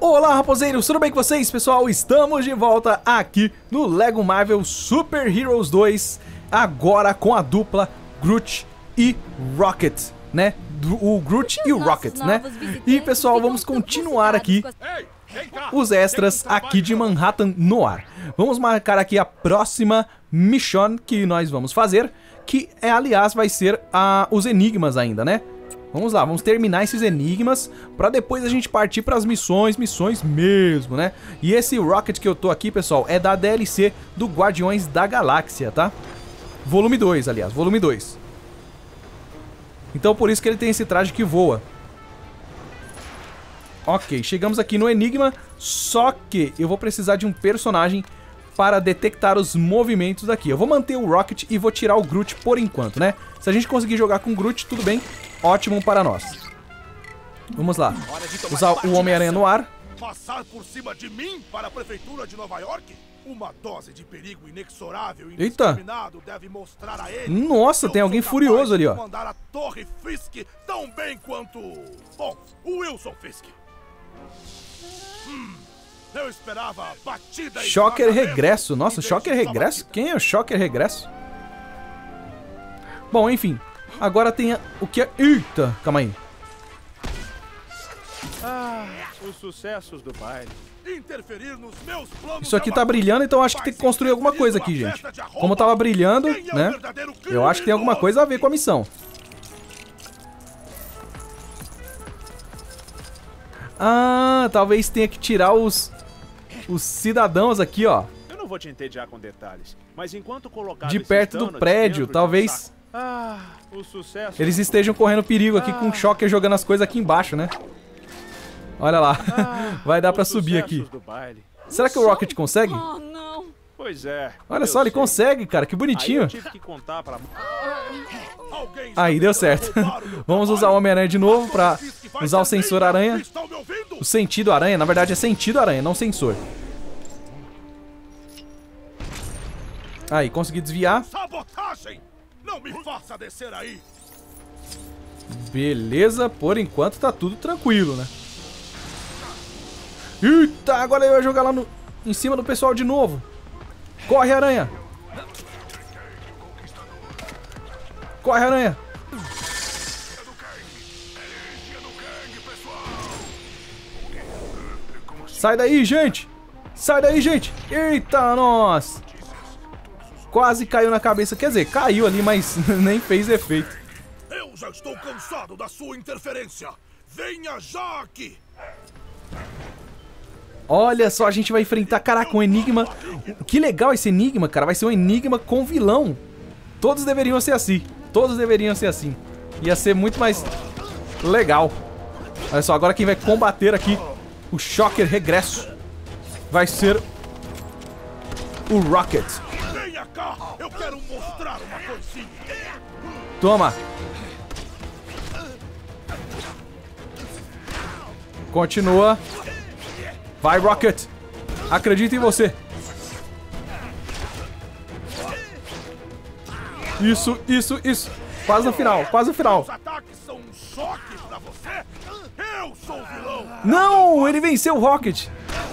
Olá, raposeiros, tudo bem com vocês, pessoal? Estamos de volta aqui no Lego Marvel Super Heroes 2, agora com a dupla Groot e Rocket, né? O Groot e o Rocket, né? E, pessoal, vamos continuar aqui os extras aqui de Manhattan Noir. Vamos marcar aqui a próxima mission que nós vamos fazer, que aliás, vai ser os enigmas ainda, né? Vamos lá, vamos terminar esses enigmas pra depois a gente partir pras missões mesmo, né? E esse Rocket que eu tô aqui, pessoal, é da DLC do Guardiões da Galáxia, tá? Volume 2, aliás, volume 2. Então por isso que ele tem esse traje que voa. Ok, chegamos aqui no enigma, só que eu vou precisar de um personagem para detectar os movimentos daqui. Eu vou manter o Rocket e vou tirar o Groot por enquanto, né? Se a gente conseguir jogar com o Groot, tudo bem. Ótimo para nós. Vamos lá. Usar o Homem-Aranha no ar. Passar por cima de mim para a prefeitura de Nova York? Uma dose de perigo inexorável e indiscriminado deve mostrar a ele. Nossa, tem alguém furioso ali, ó. Comandar a Torre Fisk tão bem quanto, bom, o Wilson Fisk. Eu esperava batida e Shocker Regresso. Nossa, Shocker Regresso? Quem é o Shocker Regresso? Bom, enfim. Agora tem o que é... Eita, calma aí. Os sucessos do baile. Interferir nos meus planos. Isso aqui tá brilhando, então acho que tem que construir alguma coisa aqui, gente. Como tava brilhando, né? Eu acho que tem alguma coisa a ver com a missão. Ah, talvez tenha que tirar os cidadãos aqui, ó. Eu não vou te entediar com detalhes, mas enquanto colocar de perto do prédio, talvez o sucesso eles estejam correndo perigo aqui com o Shocker jogando as coisas aqui embaixo, né? Olha lá, vai dar pra subir aqui. Será que o Rocket consegue? Oh, não. Pois é. Olha só, ele consegue, cara, que bonitinho. Aí eu tive que contar pra... Aí, deu certo. Vamos usar o Homem-Aranha de novo pra usar o sensor aranha. O sentido aranha, na verdade é sentido aranha, não sensor. Aí, consegui desviar. Sabotagem! Não me faça descer aí. Beleza, por enquanto tá tudo tranquilo, né? Eita, agora ele vai jogar lá em cima do pessoal de novo. Corre, aranha. Corre, aranha. Sai daí, gente. Sai daí, gente. Eita, nossa. Quase caiu na cabeça. Quer dizer, caiu ali, mas nem fez efeito. Eu já estou cansado da sua interferência. Venha já aqui. Olha só, a gente vai enfrentar, caraca, um enigma. Que legal esse enigma, cara. Vai ser um enigma com vilão. Todos deveriam ser assim. Todos deveriam ser assim. Ia ser muito mais legal. Olha só, agora quem vai combater aqui o Shocker Regresso vai ser o Rocket. Venha cá, eu quero mostrar uma coisinha. Toma. Continua. Vai, Rocket. Acredito em você. Isso, isso, isso. Quase no final, quase no final. Os ataques são um choque pra você? Eu sou o vilão. Não, ele venceu o Rocket.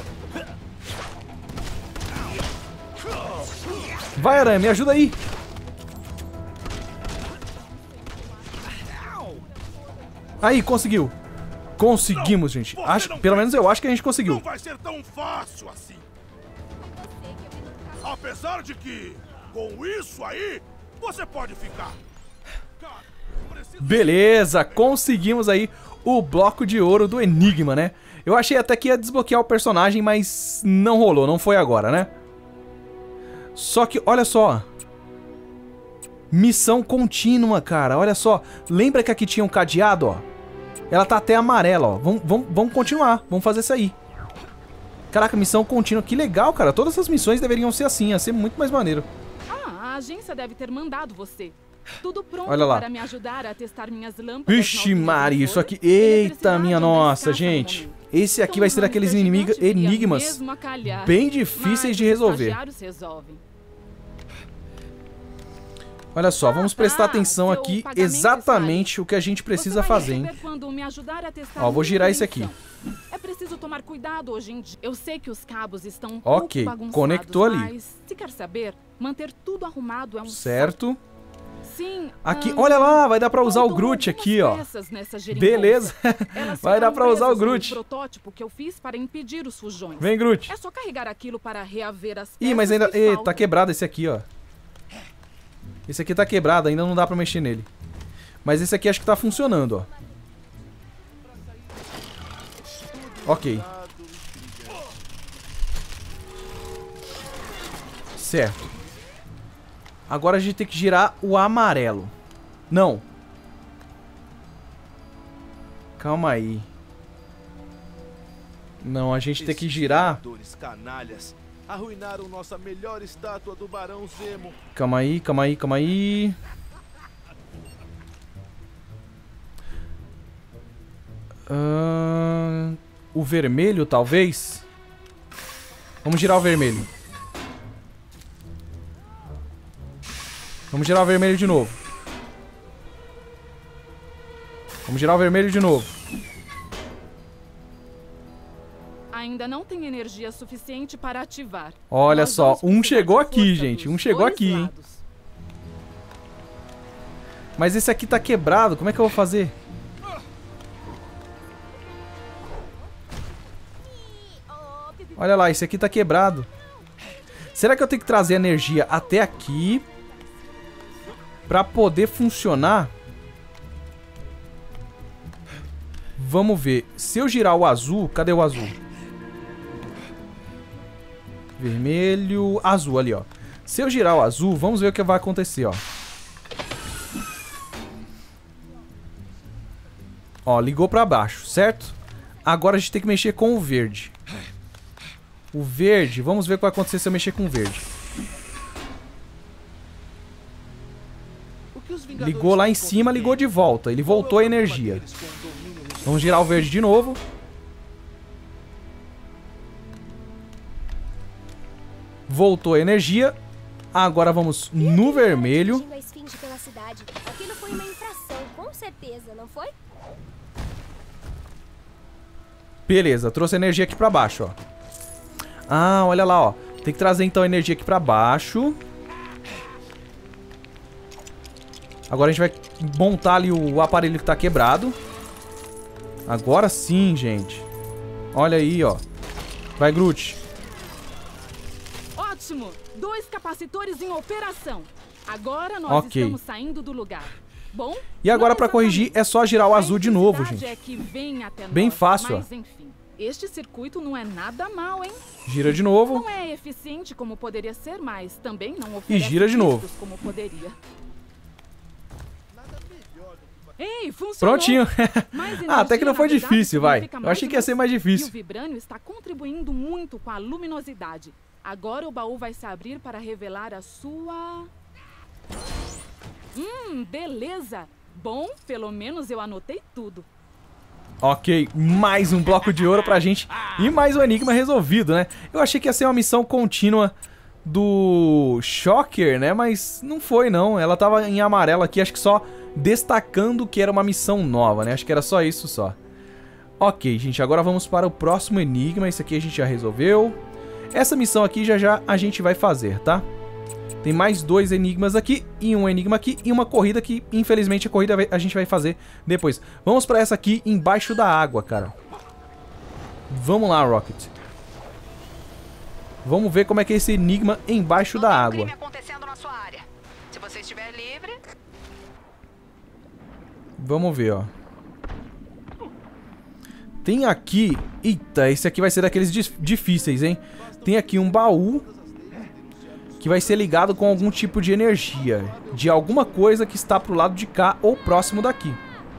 Vai, aranha, me ajuda aí. Aí, conseguiu. Conseguimos, gente. Pelo menos eu acho que a gente conseguiu. Não vai ser tão fácil assim. Apesar de que, com isso aí, você pode ficar. Beleza, conseguimos aí o bloco de ouro do enigma, né? Eu achei até que ia desbloquear o personagem, mas não rolou, não foi agora, né? Só que, olha só. Missão contínua, cara, olha só. Lembra que aqui tinha um cadeado, ó? Ela tá até amarela, ó. Vamos continuar, vamos fazer isso aí. Caraca, missão contínua, que legal, cara. Todas as missões deveriam ser assim, ia ser muito mais maneiro. A agência deve ter mandado você. Tudo pronto olha lá. Para me ajudar a testar minhas lâmpadas. Vixe, Mari, isso aqui... Eita, minha nossa, gente. Esse aqui vai ser daqueles enigmas bem difíceis de resolver. Olha só, vamos prestar atenção aqui exatamente o que a gente precisa fazer, hein? Ó, vou girar esse aqui. preciso tomar cuidado hoje em dia. Eu sei que os cabos estão um Ok, pouco bagunçados, conectou ali. mas se quer saber, manter tudo arrumado é um Certo. Sim. Aqui, olha lá, vai dar pra usar o Groot aqui, ó. Beleza. Vai dar pra usar o Groot. Protótipo que eu fiz para impedir os fujões. Vem, Groot. É só carregar aquilo para reaver as Ih, mas peças ainda... que Ih, tá faltam. quebrado esse aqui, ó. Esse aqui tá quebrado, ainda não dá pra mexer nele. Mas esse aqui acho que tá funcionando, ó. Ok. Certo. Agora a gente tem que girar o amarelo. Não. Calma aí. Não, a gente tem que girar... Canalhas arruinaram nossa melhor estátua do Barão Zemo. Calma aí, calma aí, calma aí. O vermelho, talvez? Vamos girar o vermelho. Vamos girar o vermelho de novo. Vamos girar o vermelho de novo. Ainda não tem energia suficiente para ativar. Olha Nós só, vamos um precisar chegou de aqui, força gente. dos Um chegou dois aqui, hein. lados. Mas esse aqui tá quebrado. Como é que eu vou fazer? Olha lá, esse aqui tá quebrado. Será que eu tenho que trazer energia até aqui pra poder funcionar? Vamos ver. Se eu girar o azul... Cadê o azul? Vermelho... Azul ali, ó. Se eu girar o azul, vamos ver o que vai acontecer, ó. Ó, ligou pra baixo, certo? Agora a gente tem que mexer com o verde. O verde... Vamos ver o que vai acontecer se eu mexer com o verde. Ligou lá em cima, ligou de volta. Ele voltou a energia. Vamos girar o verde de novo. Voltou a energia. Agora vamos no vermelho. Aquilo foi uma infração, com certeza, não foi? Beleza, trouxe energia aqui pra baixo, ó. Ah, olha lá, ó. Tem que trazer então a energia aqui pra baixo. Agora a gente vai montar ali o aparelho que tá quebrado. Agora sim, gente. Olha aí, ó. Vai, Groot. Ótimo! 2 capacitores em operação. Agora nós estamos saindo do lugar. Bom, e agora pra corrigir é só girar o azul de novo, gente. É que vem até nós, bem fácil, mas, enfim, este circuito não é nada mal, hein? Gira de novo. Não é eficiente como poderia ser, mas também não oferece e gira de novo. Como poderia. Ei, funcionou. Prontinho. Ah, até que não foi difícil, vai. Eu achei que ia ser mais difícil. E o vibrânio está contribuindo muito com a luminosidade. Agora o baú vai se abrir para revelar a sua... beleza. Bom, pelo menos eu anotei tudo. Ok, mais um bloco de ouro pra gente e mais um enigma resolvido, né? Eu achei que ia ser uma missão contínua do Shocker, né? Mas não foi, não. Ela tava em amarelo aqui, acho que só destacando que era uma missão nova, né? Acho que era só isso, só. Ok, gente, agora vamos para o próximo enigma. Esse aqui a gente já resolveu. Essa missão aqui já a gente vai fazer, tá? Tem mais 2 enigmas aqui e um enigma aqui e uma corrida que, infelizmente, a corrida a gente vai fazer depois. Vamos pra essa aqui embaixo da água, cara. Vamos lá, Rocket. Vamos ver como é que é esse enigma embaixo da água. Crime acontecendo na sua área. Se você estiver livre... Vamos ver, ó. Tem aqui... Eita, esse aqui vai ser daqueles difíceis, hein? Tem aqui um baú que vai ser ligado com algum tipo de energia, de alguma coisa que está pro lado de cá ou próximo daqui.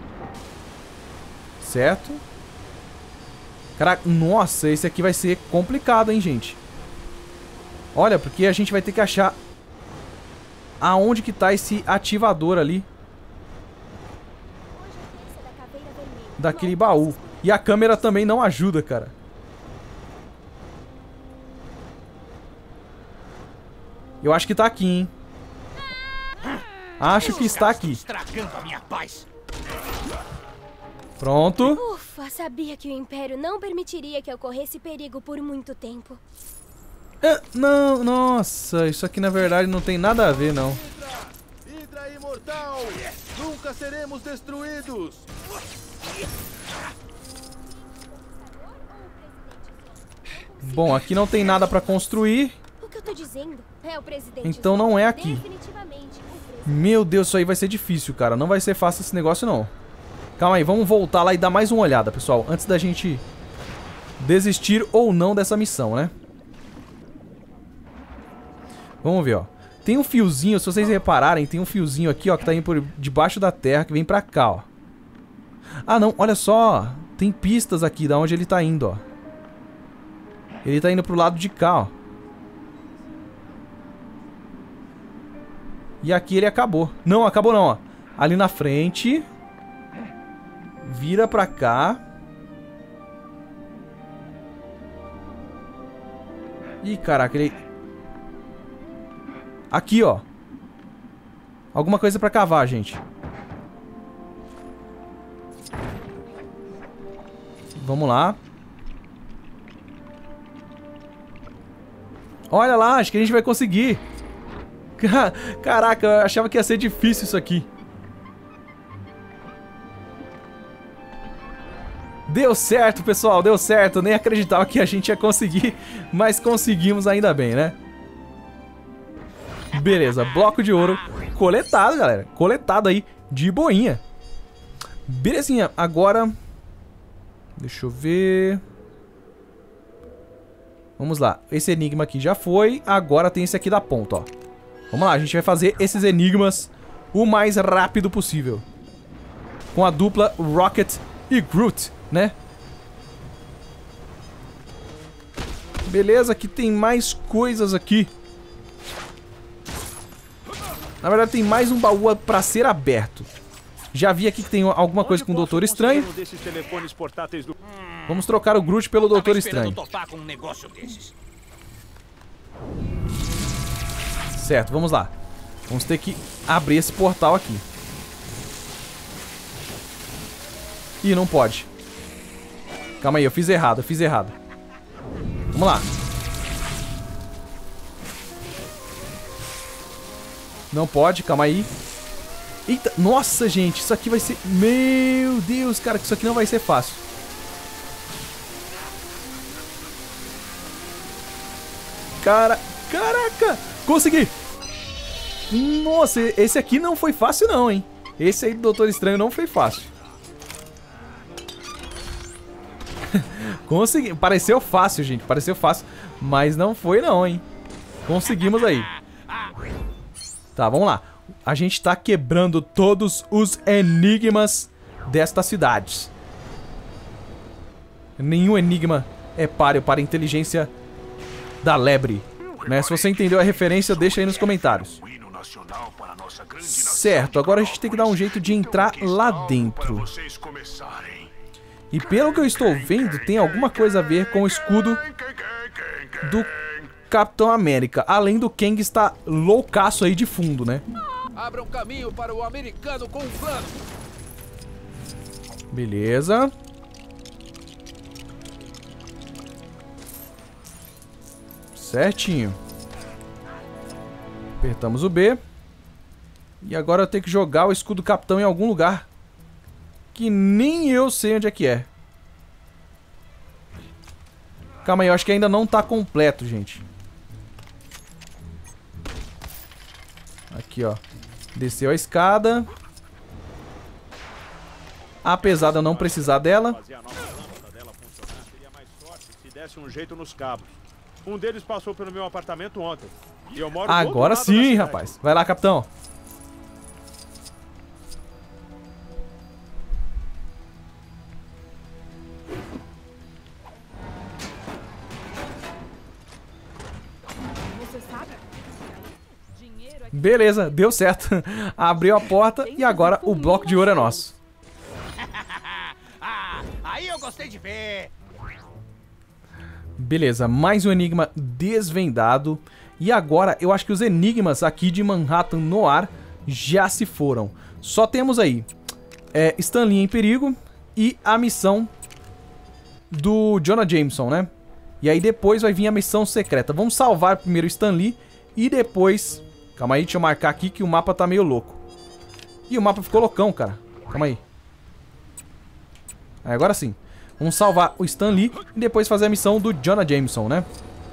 Certo? Caraca, nossa, esse aqui vai ser complicado, hein, gente? Olha, porque a gente vai ter que achar aonde que tá esse ativador ali daquele baú. E a câmera também não ajuda, cara. Eu acho que tá aqui, hein? Acho que está aqui. Estragando a minha paz. Pronto. Ufa, sabia que o Império não permitiria que ocorresse perigo por muito tempo. Não, nossa, isso aqui na verdade não tem nada a ver, não. Hidra imortal! Nunca seremos destruídos! Bom, aqui não tem nada pra construir. O que eu tô dizendo é o presidente. Então não é aqui. Definitivamente o presidente. Meu Deus, isso aí vai ser difícil, cara. Não vai ser fácil esse negócio, não. Calma aí, vamos voltar lá e dar mais uma olhada, pessoal. Antes da gente desistir ou não dessa missão, né? Vamos ver, ó. Tem um fiozinho, se vocês repararem, tem um fiozinho aqui, ó, que tá indo por debaixo da terra, que vem pra cá, ó. Ah, não, olha só. Tem pistas aqui da onde ele tá indo, ó. Ele tá indo pro lado de cá, ó. E aqui ele acabou. Não, acabou não, ó. Ali na frente. Vira pra cá. Ih, caraca, ele... Aqui, ó. Alguma coisa pra cavar, gente. Vamos lá. Olha lá, acho que a gente vai conseguir. Caraca, eu achava que ia ser difícil isso aqui. Deu certo, pessoal, deu certo. Nem acreditava que a gente ia conseguir, mas conseguimos ainda bem, né? Beleza, bloco de ouro coletado, galera. Coletado aí, de boinha. Belezinha, agora... Deixa eu ver... Vamos lá, esse enigma aqui já foi. Agora tem esse aqui da ponta, ó. Vamos lá, a gente vai fazer esses enigmas o mais rápido possível. Com a dupla Rocket e Groot, né? Beleza, aqui tem mais coisas aqui. Na verdade tem mais um baú pra ser aberto. Já vi aqui que tem alguma coisa com o Doutor Estranho. Vamos trocar o Groot pelo Doutor Estranho. Certo, vamos lá. Vamos ter que abrir esse portal aqui. Ih, não pode. Calma aí, eu fiz errado, Vamos lá. Não pode, calma aí. Eita, nossa, gente, isso aqui vai ser... Meu Deus, cara, que isso aqui não vai ser fácil. Caraca, consegui. Nossa, esse aqui não foi fácil não, hein. Esse aí do Doutor Estranho não foi fácil. Consegui, pareceu fácil, gente, pareceu fácil, mas não foi não, hein. Conseguimos aí. Tá, vamos lá. A gente tá quebrando todos os enigmas destas cidades. Nenhum enigma é páreo para a inteligência da lebre, né? Se você entendeu a referência, deixa aí nos comentários. Certo, agora a gente tem que dar um jeito de entrar lá dentro. E pelo que eu estou vendo, tem alguma coisa a ver com o escudo do Capitão América. Além do Kang estar loucaço aí de fundo, né? Abra um caminho para o americano com um plano. Beleza. Certinho. Apertamos o B. E agora eu tenho que jogar o escudo do capitão em algum lugar que nem eu sei onde é que é. Calma aí, eu acho que ainda não tá completo, gente. Aqui, ó. Desceu a escada. Apesar de eu não precisar dela. Se desse um jeito nos cabos. Um deles passou pelo meu apartamento ontem. E eu moro agora sim, rapaz. Vai lá, capitão. Beleza, deu certo. Abriu a porta e agora o bloco de ouro é nosso. Aí eu gostei de ver. Beleza, mais um enigma desvendado. E agora eu acho que os enigmas aqui de Manhattan Noir já se foram. Só temos aí Stan Lee em perigo e a missão do Jonah Jameson, né? E aí depois vai vir a missão secreta. Vamos salvar primeiro o Stan Lee e depois... Calma aí, deixa eu marcar aqui que o mapa tá meio louco. Ih, o mapa ficou loucão, cara. Calma aí. Aí, agora sim. Vamos salvar o Stan Lee e depois fazer a missão do Jonah Jameson, né?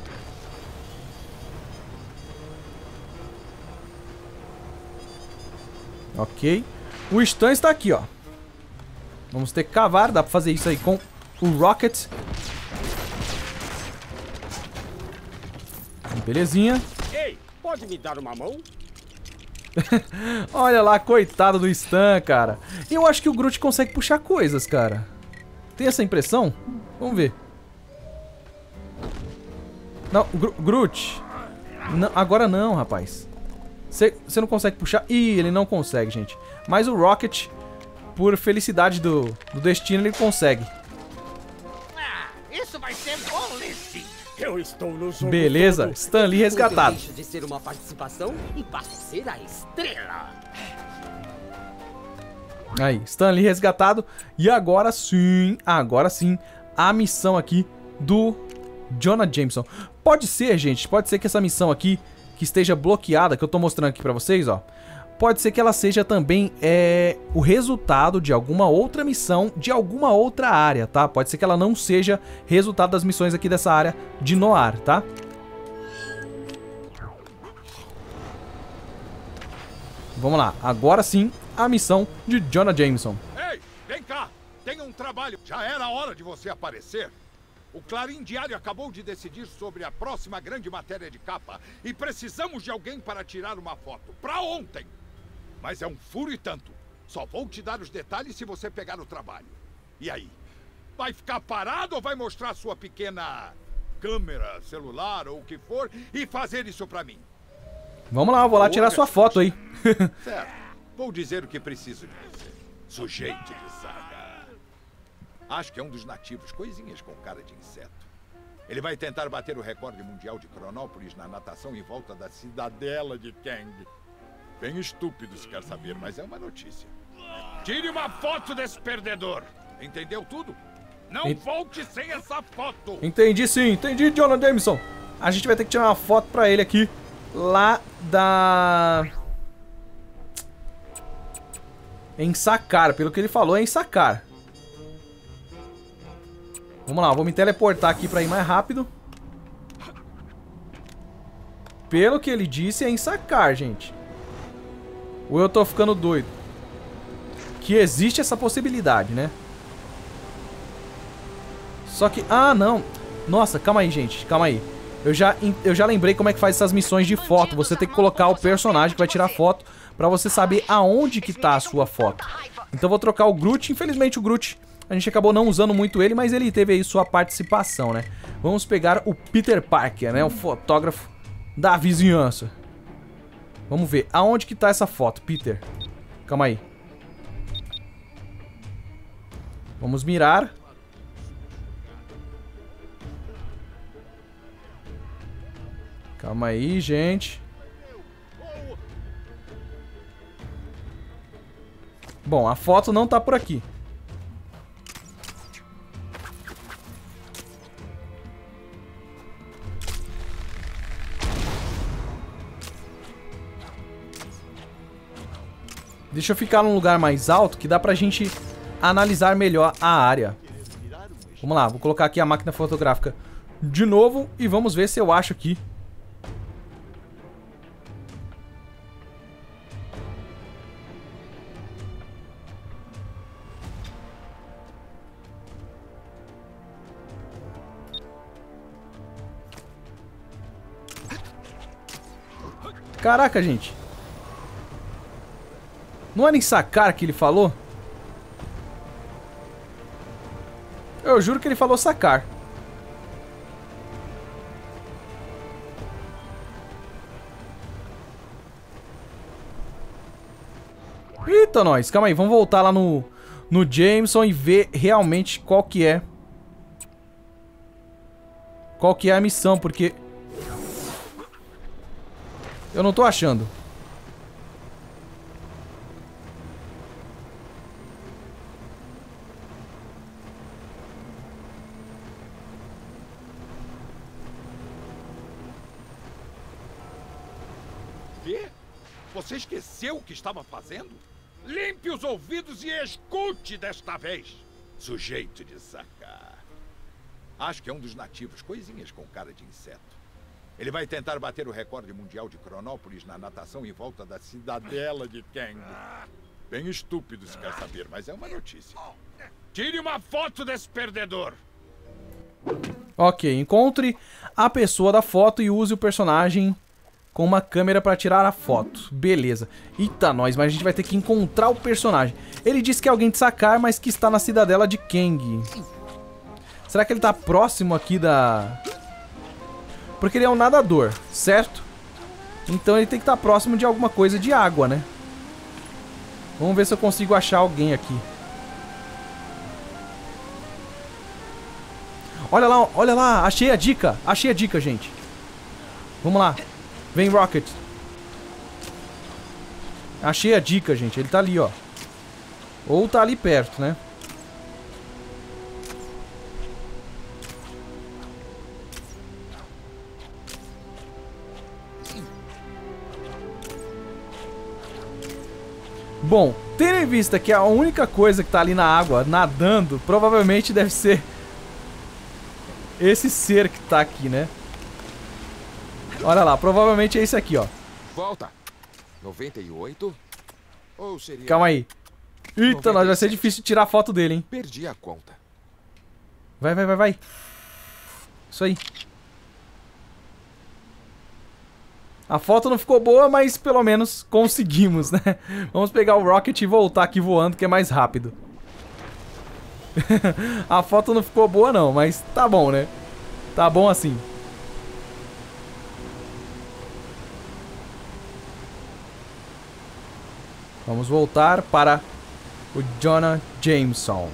Ok. O Stan está aqui, ó. Vamos ter que cavar. Dá pra fazer isso aí com o Rocket. Belezinha. Ei, pode me dar uma mão? Olha lá, coitado do Stan, cara. Eu acho que o Groot consegue puxar coisas, cara. Tem essa impressão? Vamos ver. Não, Groot. Não, agora não, rapaz. Você não consegue puxar? Ih, ele não consegue, gente. Mas o Rocket, por felicidade do destino, ele consegue. Ah, isso vai ser bom, Lizzie. Eu estou no jogo. Beleza, Stan Lee resgatado. Deixa de ser uma participação e passa a ser a estrela. Aí, Stan Lee resgatado. E agora sim, a missão aqui do Jonah Jameson. Pode ser, gente, pode ser que essa missão aqui, que esteja bloqueada, que eu tô mostrando aqui pra vocês, ó. Pode ser que ela seja também o resultado de alguma outra missão de alguma outra área, tá? Pode ser que ela não seja resultado das missões aqui dessa área de Noir, tá? Vamos lá, agora sim, a missão de Jonah Jameson. Ei, vem cá, tem um trabalho. Já era hora de você aparecer. O Clarim Diário acabou de decidir sobre a próxima grande matéria de capa e precisamos de alguém para tirar uma foto. Pra ontem! Mas é um furo e tanto. Só vou te dar os detalhes se você pegar o trabalho. E aí? Vai ficar parado ou vai mostrar sua pequena câmera, celular ou o que for e fazer isso pra mim? Vamos lá, eu vou lá tirar sua foto aí. Certo. Vou dizer o que preciso de você. Sujeito de saga. Acho que é um dos nativos, coisinhas com cara de inseto. Ele vai tentar bater o recorde mundial de Cronópolis na natação em volta da cidadela de Kang. Bem estúpido se quer saber, mas é uma notícia. Tire uma foto desse perdedor. Entendeu tudo? Não volte sem essa foto. Entendi sim, entendi, Jonah Jameson. A gente vai ter que tirar uma foto pra ele aqui, lá da... em Sakaar, pelo que ele falou, é em Sakaar. Vamos lá, vou me teleportar aqui pra ir mais rápido. Pelo que ele disse, é em Sakaar, gente. Ou eu tô ficando doido? Que existe essa possibilidade, né? Só que... ah, não. Nossa, calma aí, gente. Calma aí. Eu já lembrei como é que faz essas missões de foto. Você tem que colocar o personagem que vai tirar foto pra você saber aonde que tá a sua foto. Então eu vou trocar o Groot. Infelizmente o Groot, a gente acabou não usando muito ele, mas ele teve aí sua participação, né? Vamos pegar o Peter Parker, né? O fotógrafo da vizinhança. Vamos ver. Aonde que tá essa foto, Peter? Calma aí. Vamos mirar. Calma aí, gente. Bom, a foto não tá por aqui. Deixa eu ficar num lugar mais alto que dá pra gente analisar melhor a área. Vamos lá, vou colocar aqui a máquina fotográfica de novo e vamos ver se eu acho aqui. Caraca, gente. Não era em Sakaar que ele falou? Eu juro que ele falou Sakaar. Eita, nós. Calma aí, vamos voltar lá no Jameson e ver realmente qual que é. Qual que é a missão, porque... eu não tô achando. quê? Você esqueceu o que estava fazendo? Limpe os ouvidos e escute desta vez. Sujeito de sacar. Acho que é um dos nativos, coisinhas com cara de inseto. Ele vai tentar bater o recorde mundial de Cronópolis na natação em volta da cidadela de Kang. Bem estúpido se quer saber, mas é uma notícia. Tire uma foto desse perdedor. Ok, encontre a pessoa da foto e use o personagem com uma câmera pra tirar a foto. Beleza. Eita, nós, mas a gente vai ter que encontrar o personagem. Ele disse que é alguém de Sacar, mas que está na cidadela de Kang. Será que ele tá próximo aqui da... Porque ele é um nadador, certo? Então ele tem que estar próximo de alguma coisa de água, né? Vamos ver se eu consigo achar alguém aqui. Olha lá, achei a dica, gente. Vamos lá. Vem, Rocket. Achei a dica, gente. Ele tá ali, ó. Ou tá ali perto, né? Bom, tendo em vista que a única coisa que tá ali na água, nadando, provavelmente deve ser esse ser que tá aqui, né? Olha lá, provavelmente é esse aqui, ó. Volta. 98? Ou seria... Calma aí. Eita, nós vai ser difícil tirar a foto dele, hein? Perdi a conta. Vai. Isso aí. A foto não ficou boa, mas pelo menos conseguimos, né? Vamos pegar o Rocket e voltar aqui voando, que é mais rápido. A foto não ficou boa não, mas tá bom, né? Tá bom assim. Vamos voltar para o Jonah Jameson.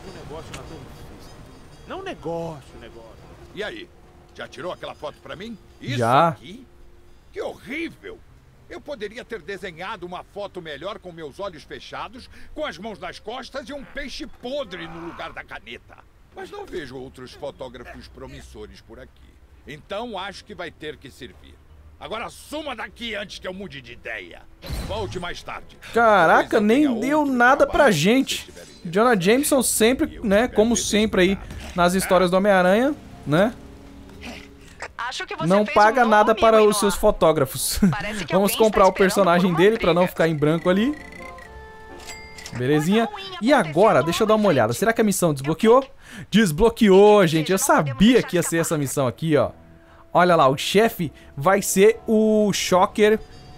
Não negócio. E aí? Já tirou aquela foto pra mim? Isso já. Aqui? Que horrível! Eu poderia ter desenhado uma foto melhor com meus olhos fechados, com as mãos nas costas e um peixe podre no lugar da caneta. Mas não vejo outros fotógrafos promissores por aqui. Então acho que vai ter que servir. Agora suma daqui antes que eu mude de ideia. Volte mais tarde. Caraca, nem deu nada pra gente. Jonah Jameson sempre, né, como sempre aí nas histórias do Homem-Aranha, né? Acho que você não fez paga nada para os Noah. seus fotógrafos. Vamos comprar o personagem dele para não ficar em branco ali. Belezinha. E agora, deixa eu dar uma olhada. Será que a missão desbloqueou? Desbloqueou, gente. Eu sabia que ia ser essa missão aqui, ó. Olha lá, o chefe vai ser o Shocker.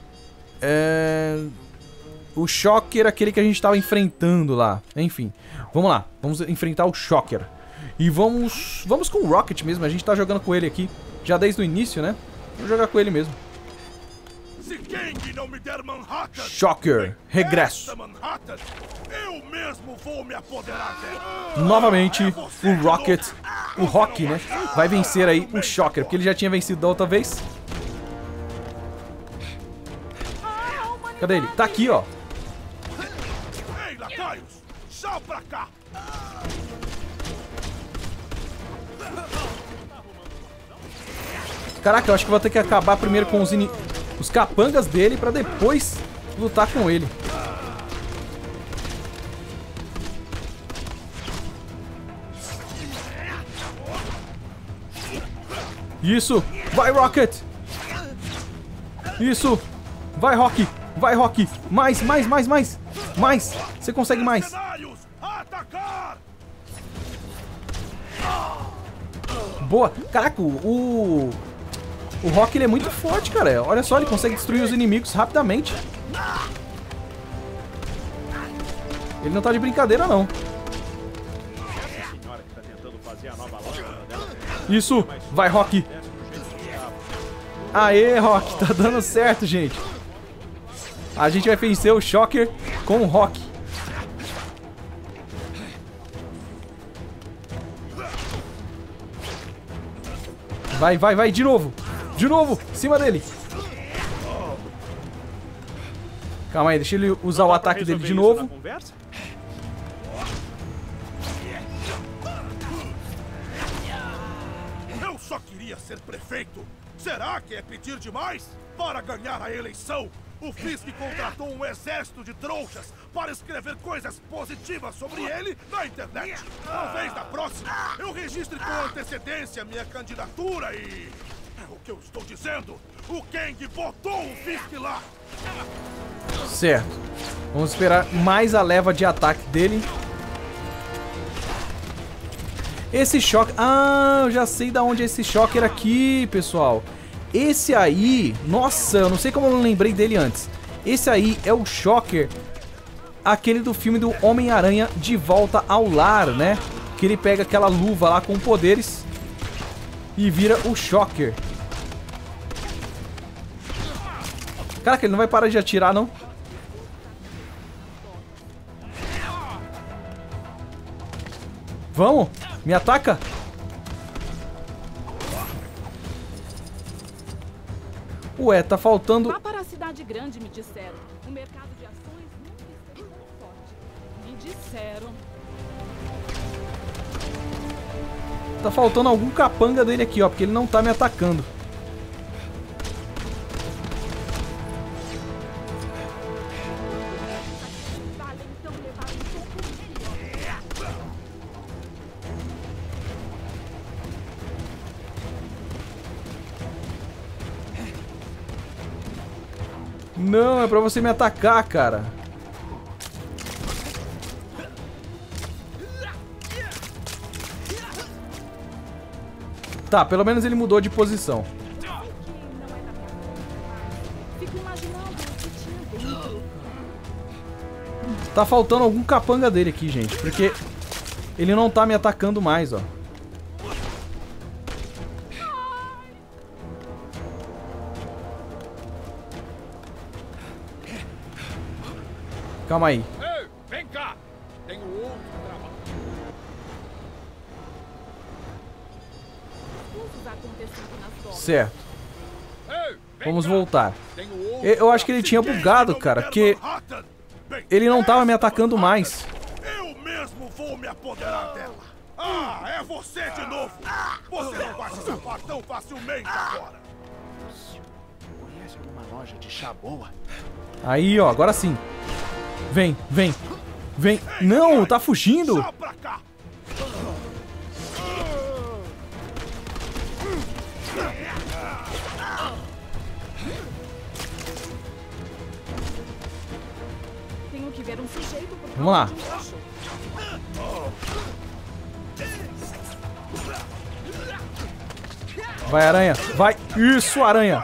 O Shocker, aquele que a gente estava enfrentando lá. Enfim, vamos lá. Vamos enfrentar o Shocker. E vamos com o Rocket mesmo. A gente tá jogando com ele aqui já desde o início, né? Vamos jogar com ele mesmo. Se Kang não me der Manhattan, Shocker, regresso. Manhattan, eu mesmo vou me apoderar dela. Novamente, o Rocket, o Rock, né? Vai vencer aí o Shocker, porque ele já tinha vencido da outra vez. Cadê ele? Tá aqui, ó. Ei, lacaios, já pra cá. Caraca, eu acho que vou ter que acabar primeiro com os capangas dele pra depois lutar com ele. Isso! Vai, Rocket! Isso! Vai, Rock! Vai, Rock! Mais! Mais! Você consegue mais! Boa! Caraca, o Rock, ele é muito forte, cara. Olha só, ele consegue destruir os inimigos rapidamente. Ele não tá de brincadeira, não. Isso! Vai, Rock! Aê, Rock! Tá dando certo, gente. A gente vai vencer o Shocker com o Rock. Vai, de novo! De novo! Em cima dele! Calma aí, deixa ele usar o ataque dele de novo. Eu só queria queria ser prefeito. Será que é pedir demais? Para ganhar a eleição, o Fisk contratou um exército de trouxas para escrever coisas positivas sobre ele na internet. Talvez na próxima eu registre com antecedência minha candidatura e... É o que eu estou dizendo. O Kang botou o Fisk lá. Certo. Vamos esperar mais a leva de ataque dele. Esse choque... Ah, eu já sei de onde é esse Shocker aqui, pessoal. Esse aí... Nossa, eu não sei como eu não lembrei dele antes. Esse aí é o Shocker, aquele do filme do Homem-Aranha de Volta ao Lar, né? Que ele pega aquela luva lá com poderes e vira o Shocker. Caraca, ele não vai parar de atirar, não? Vamos! Me ataca! Ué, tá faltando... Vá para a cidade grande, me disseram. O mercado de ações nunca esteve tão forte. Me disseram. Tá faltando algum capanga dele aqui, ó, porque ele não tá me atacando. Não, é pra você me atacar, cara. Tá, pelo menos ele mudou de posição. Tá faltando algum capanga dele aqui, gente, porque ele não tá me atacando mais, ó. Calma aí. Ei, vem cá! Tenho outro trabalho. Certo. Vamos voltar. Eu acho que ele tinha bugado, cara, porque ele não tava me atacando mais. Eu mesmo vou me apoderar dela. Ah, é você de novo. Você não vai se safar tão facilmente agora. Conhece alguma loja de chá boa? Aí, ó, agora sim. Vem, vem, vem. Não, tá fugindo. Tenho que ver um sujeito. Vamos lá. Vai, aranha. Vai. Isso, aranha.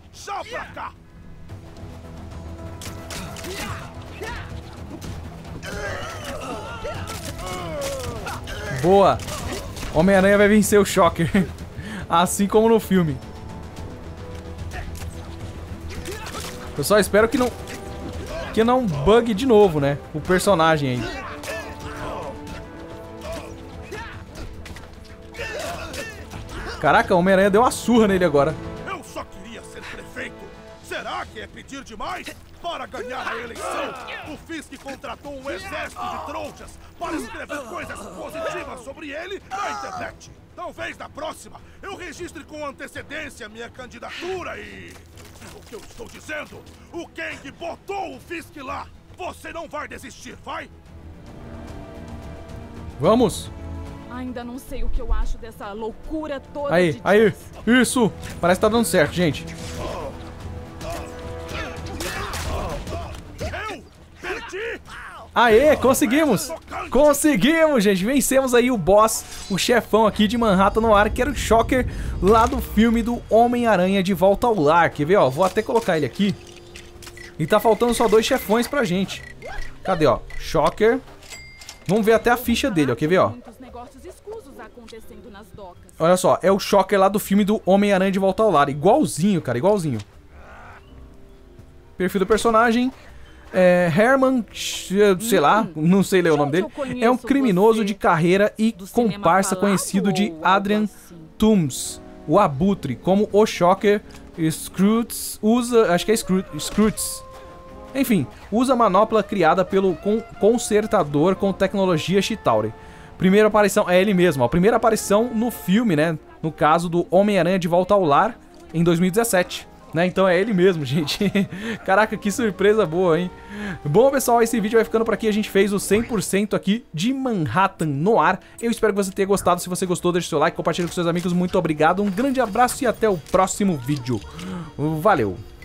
Boa. Homem-Aranha vai vencer o Shocker. Assim como no filme. Eu só espero que não bugue de novo, né? O personagem aí. Caraca, o Homem-Aranha deu uma surra nele agora. Eu só queria ser prefeito. Será que é pedir demais? Para ganhar a eleição, o Fisk contratou um exército de trouxas para escrever coisas positivas sobre ele na internet. Talvez na próxima eu registre com antecedência minha candidatura e... É o que eu estou dizendo. O Kang botou o Fisk lá. Você não vai desistir, vai? Vamos. Ainda não sei o que eu acho dessa loucura toda. Aí, aí. Isso. Parece que tá dando certo, gente. Aê, conseguimos! Conseguimos, gente! Vencemos aí o boss, o chefão aqui de Manhattan no ar, que era o Shocker lá do filme do Homem-Aranha de Volta ao Lar. Quer ver, ó? Vou até colocar ele aqui. E tá faltando só 2 chefões pra gente. Cadê, ó? Shocker. Vamos ver até a ficha dele, ó. Quer ver, ó? Olha só, é o Shocker lá do filme do Homem-Aranha de Volta ao Lar. Igualzinho, cara, igualzinho. Perfil do personagem... Herman, sei lá, não sei ler o nome dele. É um criminoso de carreira e comparsa conhecido de Adrian Toomes, o Abutre, como o Shocker. Scrooge usa, acho que é Scrooge. Enfim, usa a manopla criada pelo consertador com tecnologia Chitauri Primeira aparição, é ele mesmo, ó. Primeira aparição no filme, né? No caso do Homem-Aranha de Volta ao Lar, em 2017. Né? Então é ele mesmo, gente. Caraca, que surpresa boa, hein? Bom, pessoal, esse vídeo vai ficando por aqui. A gente fez o 100% aqui de Manhattan no ar. Eu espero que você tenha gostado. Se você gostou, deixa o seu like, compartilha com seus amigos. Muito obrigado, um grande abraço e até o próximo vídeo. Valeu!